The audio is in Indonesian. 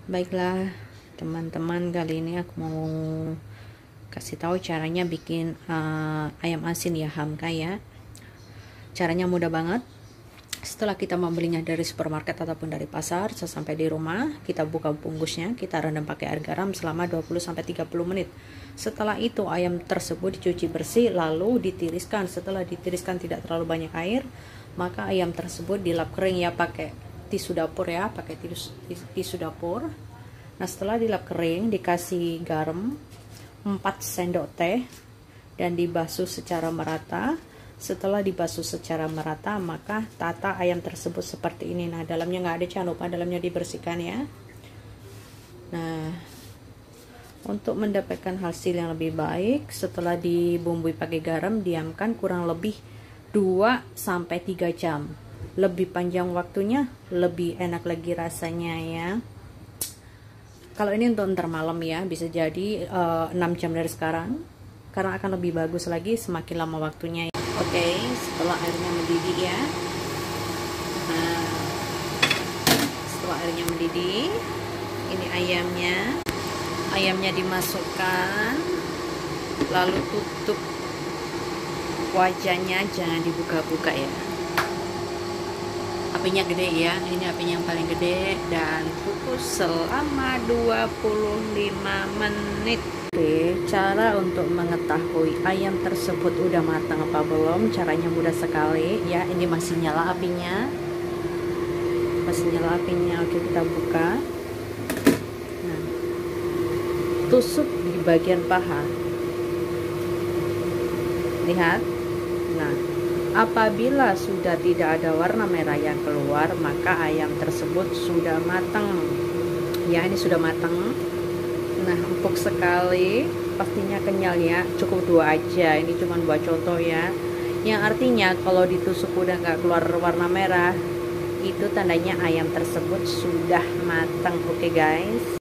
Baiklah teman-teman, kali ini aku mau kasih tahu caranya bikin ayam asin ya, Hamka ya. Caranya mudah banget. Setelah kita membelinya dari supermarket ataupun dari pasar, sesampai di rumah kita buka bungkusnya, kita rendam pakai air garam selama 20-30 menit. Setelah itu ayam tersebut dicuci bersih lalu ditiriskan. Setelah ditiriskan tidak terlalu banyak air, maka ayam tersebut dilap kering ya, pakai tisu dapur ya, pakai tisu dapur. Nah, setelah dilap kering dikasih garam 4 sendok teh dan dibasuh secara merata. Setelah dibasuh secara merata, maka tata ayam tersebut seperti ini. Nah, dalamnya nggak ada, jangan lupa dalamnya dibersihkan ya. Nah, untuk mendapatkan hasil yang lebih baik, setelah dibumbui pakai garam, diamkan kurang lebih 2-3 jam. Lebih panjang waktunya, lebih enak lagi rasanya ya. Kalau ini untuk ntar malam ya, bisa jadi 6 jam dari sekarang, karena akan lebih bagus lagi semakin lama waktunya. Oke, setelah airnya mendidih ya. Nah, setelah airnya mendidih, ini ayamnya dimasukkan, lalu tutup wajahnya, jangan dibuka-buka ya. Apinya gede ya, ini apinya yang paling gede, dan kukus selama 25 menit. Oke, cara untuk mengetahui ayam tersebut udah matang apa belum, caranya mudah sekali ya. Ini masih nyala apinya, Oke, kita buka. Nah, tusuk di bagian paha, lihat. Nah, apabila sudah tidak ada warna merah yang keluar, maka ayam tersebut sudah matang ya. Ini sudah matang. Nah, empuk sekali, pastinya kenyal ya. Cukup 2 aja, ini cuma buat contoh ya. Yang artinya kalau ditusuk udah nggak keluar warna merah, itu tandanya ayam tersebut sudah matang. Oke guys.